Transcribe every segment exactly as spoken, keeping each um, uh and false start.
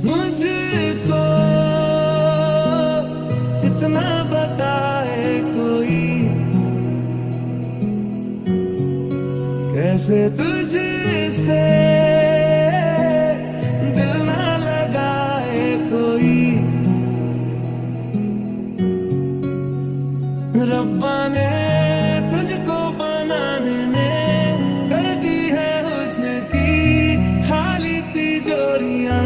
मुझको इतना बताए कोई, कैसे तुझसे दिल ना लगाए कोई। रब्बा ने तुझको बनाने में कर दी है हुस्न की खाली तिजोरियां।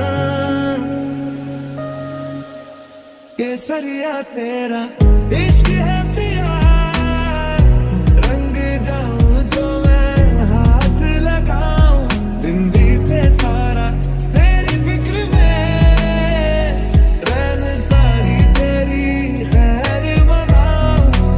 केसरिया तेरा इश्क है पिया, रंग जाऊं जो मैं हाथ लगाऊं। दिन बीते सारा तेरी फिक्र में, रैन सारी तेरी खैर मनाऊं।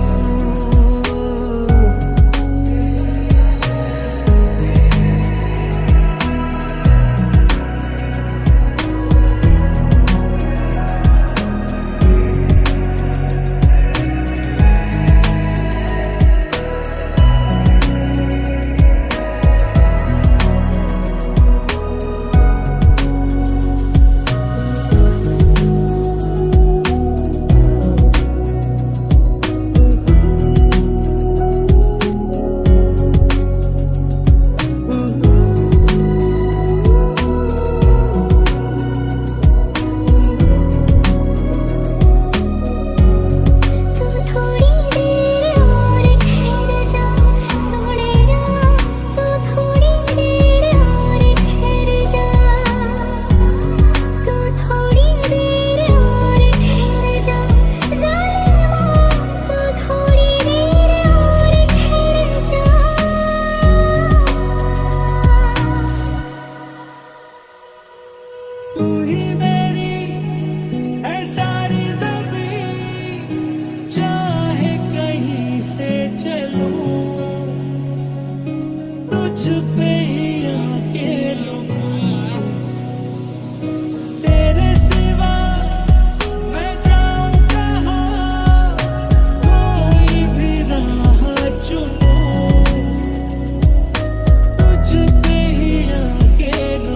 तू ही मेरी है सारी ज़मीं, चाहे कहीं से चलूं तुझ पे ही आके लूं। तेरे सिवा मैं जाऊं कहाँ, कोई भी राह चुनूं तुझ पे ही आके लूं।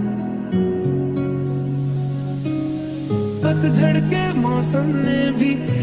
पतझड़ के मौसम में भी